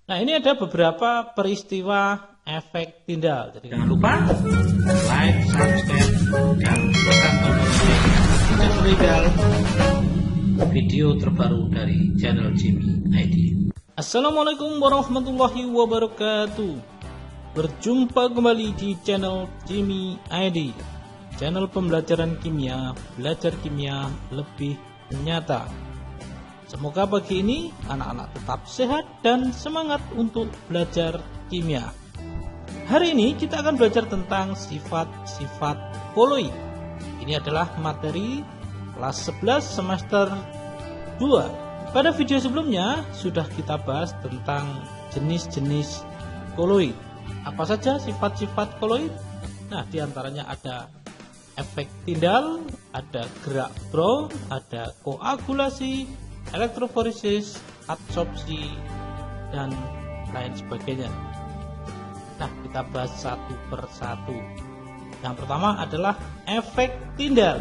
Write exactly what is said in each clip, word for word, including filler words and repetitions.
Nah, ini ada beberapa peristiwa efek Tyndall. Jadi jangan lupa like, subscribe, dan tekan tombol lonceng tutorial video terbaru dari channel Jimmy I D. Assalamualaikum warahmatullahi wabarakatuh. Berjumpa kembali di channel Jimmy I D, channel pembelajaran kimia, belajar kimia lebih nyata. Semoga pagi ini anak-anak tetap sehat dan semangat untuk belajar kimia. Hari ini kita akan belajar tentang sifat-sifat koloid. Ini adalah materi kelas sebelas semester dua. Pada video sebelumnya sudah kita bahas tentang jenis-jenis koloid. Apa saja sifat-sifat koloid? Nah, diantaranya ada efek Tyndall, ada gerak Brown, ada koagulasi, elektroforesis, adsorpsi, dan lain sebagainya. Nah, kita bahas satu per satu. Yang pertama adalah efek Tyndall.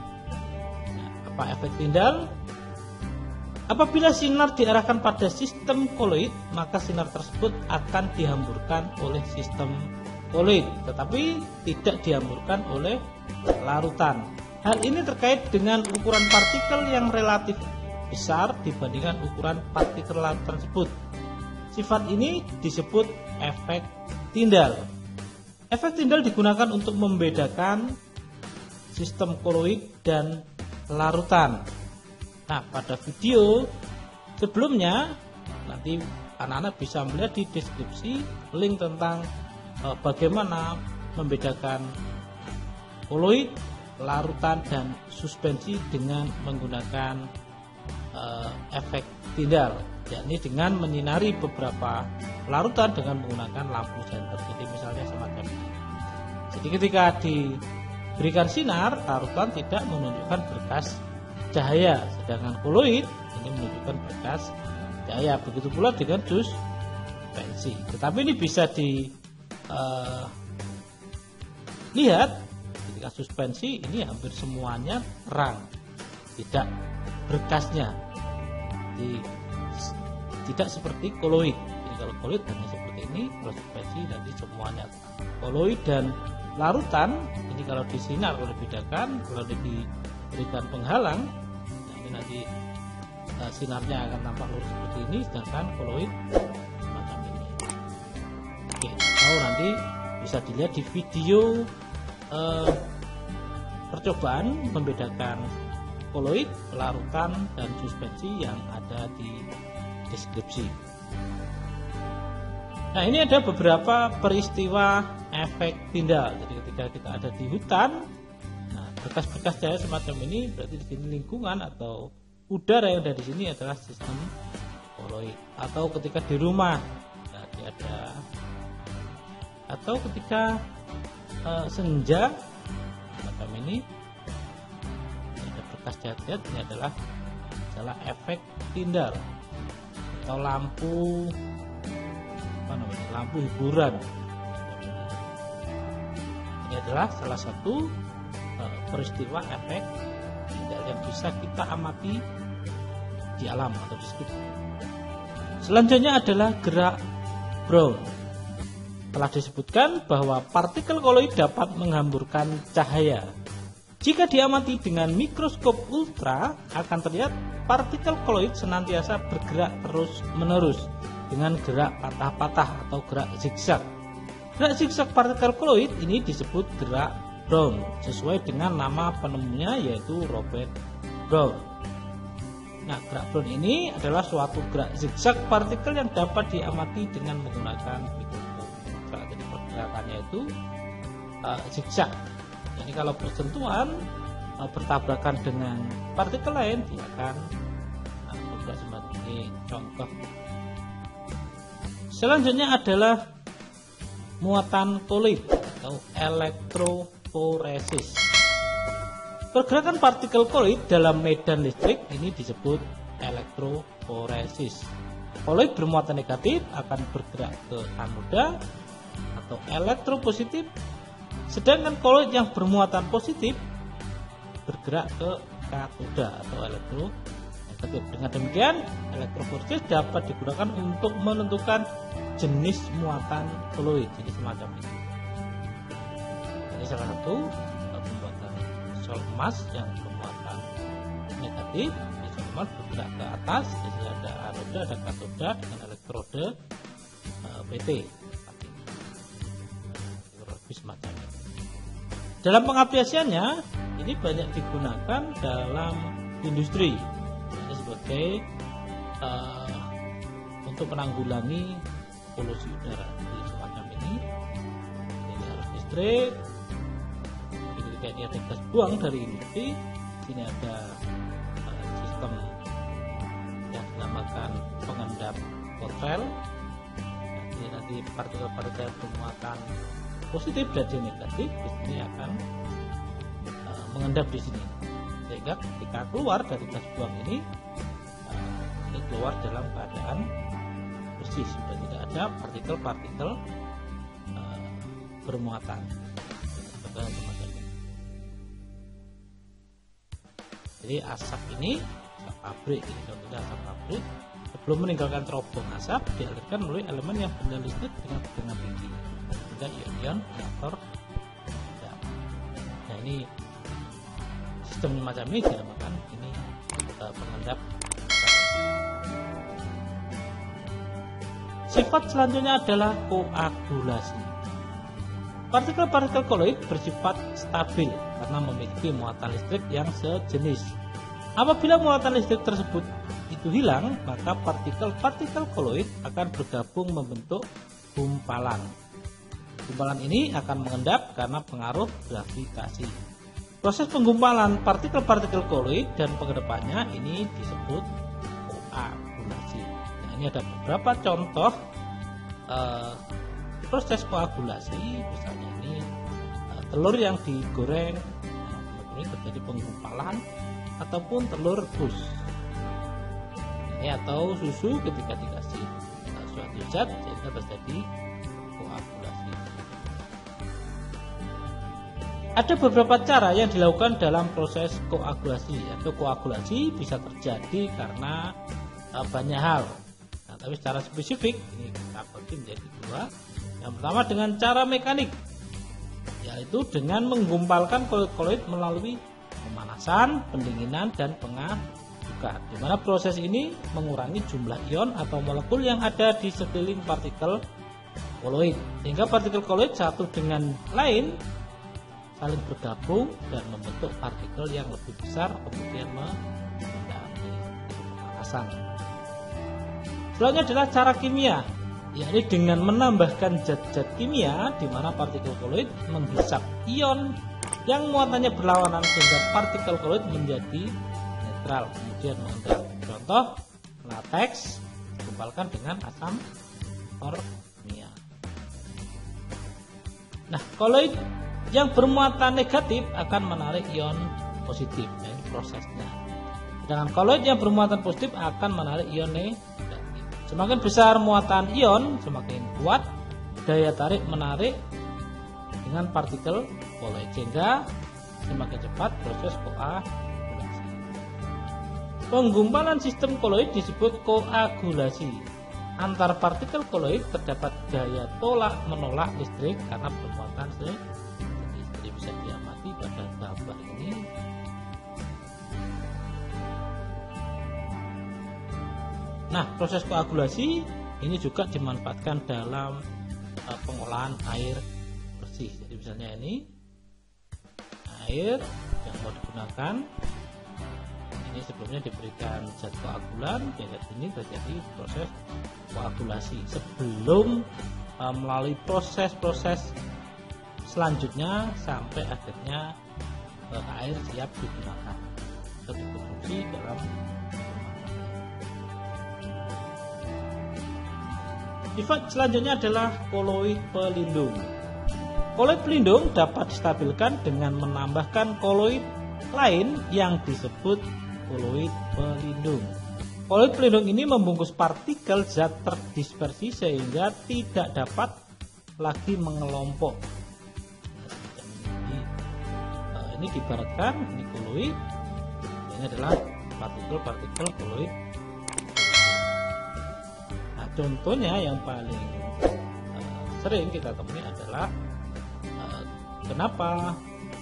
Nah, apa efek Tyndall? Apabila sinar diarahkan pada sistem koloid, maka sinar tersebut akan dihamburkan oleh sistem koloid, tetapi tidak dihamburkan oleh larutan. Hal ini terkait dengan ukuran partikel yang relatif besar dibandingkan ukuran partikel larutan tersebut. Sifat ini disebut efek Tyndall. Efek Tyndall digunakan untuk membedakan sistem koloid dan larutan. Nah, pada video sebelumnya nanti anak-anak bisa melihat di deskripsi link tentang eh, bagaimana membedakan koloid, larutan, dan suspensi dengan menggunakan Uh, efek Tyndall, yakni dengan menyinari beberapa larutan dengan menggunakan lampu senter. Jadi misalnya semacam ini. Jadi ketika diberikan sinar, larutan tidak menunjukkan berkas cahaya, sedangkan koloid ini menunjukkan berkas cahaya. Begitu pula dengan suspensi. Tetapi ini bisa dilihat uh, ketika suspensi ini hampir semuanya terang, tidak berkasnya. Jadi, tidak seperti koloid. Jadi kalau koloid hanya seperti ini, kalau suspensi nanti semuanya. Koloid dan larutan ini kalau disinar, kalau dibedakan, kalau diberikan penghalang, nah ini nanti uh, sinarnya akan tampak lurus seperti ini, sedangkan koloid semacam ini. Oke, atau nanti bisa dilihat di video uh, percobaan membedakan koloid, larutan, dan suspensi yang ada di deskripsi. Nah, ini ada beberapa peristiwa efek Tyndall. Jadi ketika kita ada di hutan, nah berkas-berkas cahaya semacam ini berarti di sini lingkungan atau udara yang ada di sini adalah sistem koloid. Atau ketika di rumah, nah, ada atau ketika uh, senja semacam ini. Bekas cahaya ini adalah adalah efek Tyndall atau lampu apa namanya lampu hiburan. Ini adalah salah satu uh, peristiwa efek Tyndall yang bisa kita amati di alam atau di sekitar. Selanjutnya adalah gerak Brown. Telah disebutkan bahwa partikel koloid dapat menghamburkan cahaya. Jika diamati dengan mikroskop ultra, akan terlihat partikel koloid senantiasa bergerak terus-menerus dengan gerak patah-patah atau gerak zigzag. Gerak zigzag partikel koloid ini disebut gerak Brown, sesuai dengan nama penemunya yaitu Robert Brown. Nah, gerak Brown ini adalah suatu gerak zigzag partikel yang dapat diamati dengan menggunakan mikroskop ultra. Jadi pergerakannya itu uh, zigzag. Jadi kalau bersentuhan e, bertabrakan dengan partikel lain, dia akan nah, bergerak seperti ini. Contoh. Selanjutnya adalah muatan koloid atau elektroforesis. Pergerakan partikel koloid dalam medan listrik ini disebut elektroforesis. Koloid bermuatan negatif akan bergerak ke anoda atau elektropositif. Sedangkan koloid yang bermuatan positif bergerak ke katoda atau elektronegatif. negatif. Dengan demikian, elektroforesis dapat digunakan untuk menentukan jenis muatan koloid, jenis semacam ini. Ini salah satu pembuatan sol emas yang bermuatan negatif. Sol emas bergerak ke atas, jadi ada anoda, ada katoda dengan elektrode uh, P T. Semacam ini. Dalam pengaplikasiannya, ini banyak digunakan dalam industri, ini sebagai uh, untuk menanggulangi polusi udara. Jadi semacam ini, ini harus listrik. Ketika ini ada gas buang dari industri, sini ada uh, sistem yang dinamakan pengendap kotel. Jadi nanti partikel-partikel bermuatan positif dan negatif ini akan uh, mengendap di sini, sehingga ketika keluar dari gas buang ini, uh, ini keluar dalam keadaan bersih, sudah tidak ada partikel-partikel uh, bermuatan. Jadi asap ini asap pabrik, ini contohnya asap pabrik, sebelum meninggalkan terobong asap dialirkan melalui elemen yang benda listrik dengan tegangan tinggi, dan ion-ion reaktor. Nah, ini sistem macam ini dinamakan ini uh, pengendap. Sifat selanjutnya adalah koagulasi. Partikel-partikel koloid bersifat stabil karena memiliki muatan listrik yang sejenis. Apabila muatan listrik tersebut itu hilang, maka partikel-partikel koloid akan bergabung membentuk gumpalan. Gumpalan ini akan mengendap karena pengaruh gravitasi. Proses penggumpalan partikel-partikel koloid dan pengendapannya ini disebut koagulasi. Nah, ini ada beberapa contoh eh, proses koagulasi. Misalnya ini eh, telur yang digoreng, nah, ini terjadi penggumpalan, ataupun telur rebus. Ini atau susu ketika dikasih eh, suatu zat sehingga terjadi koagulasi. Ada beberapa cara yang dilakukan dalam proses koagulasi. Atau koagulasi bisa terjadi karena uh, banyak hal. Nah, tapi secara spesifik ini kita bagi menjadi dua. Yang pertama dengan cara mekanik, yaitu dengan menggumpalkan koloid-koloid melalui pemanasan, pendinginan, dan pengadukan. Di mana proses ini mengurangi jumlah ion atau molekul yang ada di sekeliling partikel koloid, sehingga partikel koloid satu dengan lain saling bergabung dan membentuk partikel yang lebih besar, kemudian menjadi pemanasan. Selanjutnya adalah cara kimia, yakni dengan menambahkan zat-zat kimia di mana partikel koloid menghisap ion yang muatannya berlawanan sehingga partikel koloid menjadi netral, kemudian mengendap. Contoh, lateks digumpalkan dengan asam kornia. Nah, koloid yang bermuatan negatif akan menarik ion positif, ya, prosesnya. Sedangkan koloid yang bermuatan positif akan menarik ion negatif. Semakin besar muatan ion, semakin kuat daya tarik menarik dengan partikel koloid, sehingga semakin cepat proses koagulasi. Penggumpalan sistem koloid disebut koagulasi. Antar partikel koloid terdapat gaya tolak menolak listrik karena bermuatan sejenis. Bisa diamati pada gambar ini. Nah, proses koagulasi ini juga dimanfaatkan dalam uh, pengolahan air bersih. Jadi misalnya ini air yang mau digunakan, ini sebelumnya diberikan zat koagulan, sehingga ini terjadi proses koagulasi sebelum uh, melalui proses-proses selanjutnya sampai akhirnya air siap digunakan atau diproduksi dalam sifat selanjutnya adalah koloid pelindung. Koloid pelindung dapat distabilkan dengan menambahkan koloid lain yang disebut koloid pelindung. Koloid pelindung ini membungkus partikel zat terdispersi sehingga tidak dapat lagi mengelompok. Ini diibaratkan ini koloid, ini adalah partikel-partikel koloid. Nah, contohnya yang paling uh, sering kita temui adalah uh, kenapa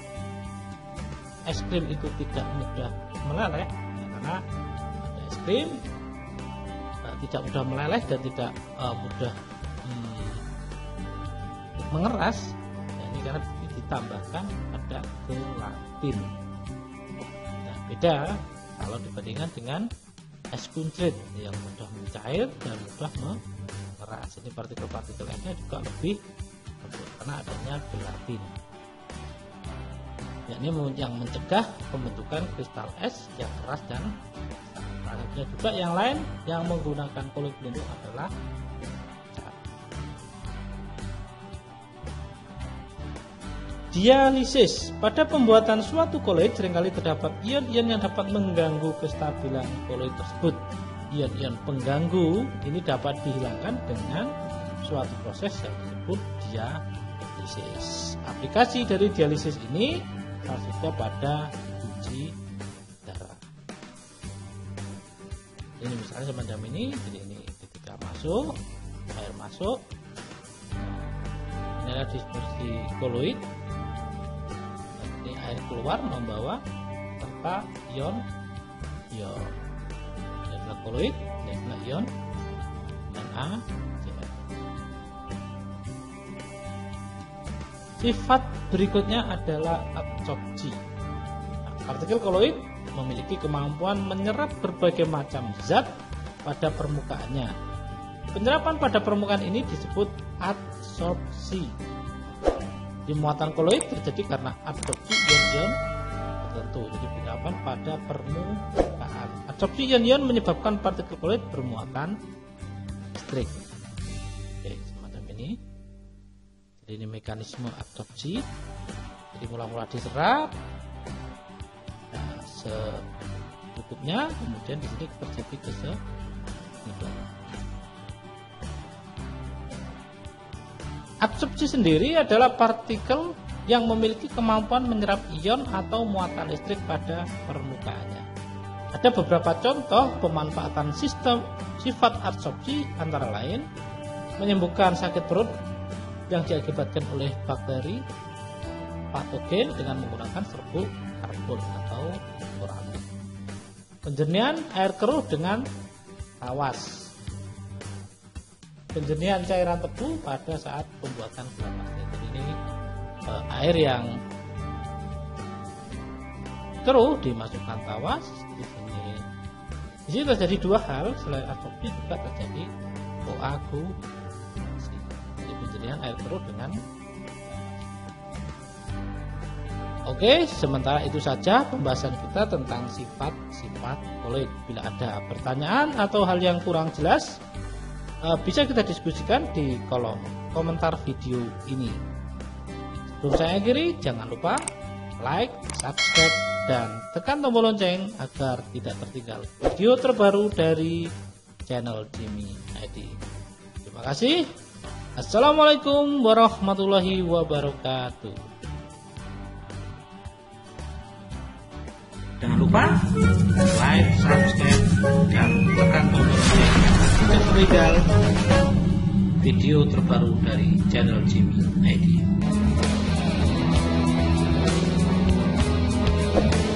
es krim itu tidak mudah meleleh, ya, karena pada es krim uh, tidak mudah meleleh dan tidak uh, mudah hmm, mengeras. Nah, ini karena ditambahkan ada gelatin. Nah, beda kalau dibandingkan dengan es kuncrit yang mudah mencair dan mudah mengeras. Ini partikel-partikelnya juga lebih lembut karena adanya gelatin. Ini yang mencegah pembentukan kristal es yang keras dan salah juga yang lain yang menggunakan koloid pelindung adalah cat. Dialisis. Pada pembuatan suatu koloid seringkali terdapat ion-ion yang dapat mengganggu kestabilan koloid tersebut. Ion-ion pengganggu ini dapat dihilangkan dengan suatu proses yang disebut dialisis. Aplikasi dari dialisis ini salah satunya pada uji darah. Ini misalnya semacam ini, jadi ini ketika masuk, air masuk, ini adalah dispersi koloid. Ini air keluar membawa serta ion ion. Ini adalah koloid, ini adalah ion NaCl. Sifat berikutnya adalah absorpsi. Nah, partikel koloid memiliki kemampuan menyerap berbagai macam zat pada permukaannya. Penyerapan pada permukaan ini disebut adsorpsi. Di muatan koloid terjadi karena absorpsi ion-ion tertentu. Jadi penyerapan pada permukaan. Adsorpsi ion-ion menyebabkan partikel koloid bermuatan listrik. Oke, semacam ini. Ini mekanisme absorpsi. Jadi mula-mula diserap, nah, secukupnya, kemudian di sini terjadi keseimbangan. Absorpsi sendiri adalah partikel yang memiliki kemampuan menyerap ion atau muatan listrik pada permukaannya. Ada beberapa contoh pemanfaatan sistem sifat absorpsi, antara lain menyembuhkan sakit perut yang diakibatkan oleh bakteri patogen dengan menggunakan serbuk karbon atau furanik. Penjernihan air keruh dengan tawas. Penjernihan cairan tebu pada saat pembuatan gula pasir. Jadi ini eh, air yang keruh dimasukkan tawas. Di sini, di sini terjadi dua hal. Selain absorpsi juga terjadi koagulasi. Penjernihan air keruh dengan. Oke, sementara itu saja pembahasan kita tentang sifat-sifat koloid. Bila ada pertanyaan atau hal yang kurang jelas, bisa kita diskusikan di kolom komentar video ini. Sebelum saya akhiri, jangan lupa like, subscribe, dan tekan tombol lonceng agar tidak tertinggal video terbaru dari channel Jimmy I D. Terima kasih. Assalamualaikum warahmatullahi wabarakatuh. Jangan lupa like, subscribe, dan tekan tombol lonceng untuk tertinggal video terbaru dari channel Jimmy I D.